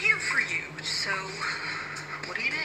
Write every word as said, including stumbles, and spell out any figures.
here for you. So, what do you do?